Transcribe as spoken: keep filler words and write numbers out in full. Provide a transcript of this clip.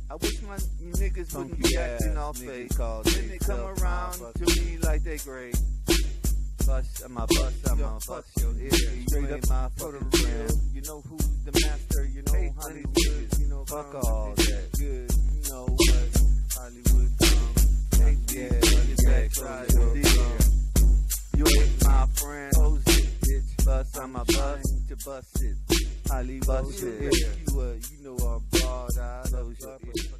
I wish my niggas wouldn't be acting all fake. Then they come around to me like they great. Bust, I'm a bust, I'm a bust your ear. Straight up my fucking friend. You know who's the master, you know hey, Hollywood. You know, fuck all that. Good, you know what Hollywood comes. Hey, yeah, you back, try your deal. You ain't my friend. Close it, bitch. Bust, I'm a bust to bust it. Hollywood, bust your ear. You, uh, you know I'm broad eyed. Close your ear.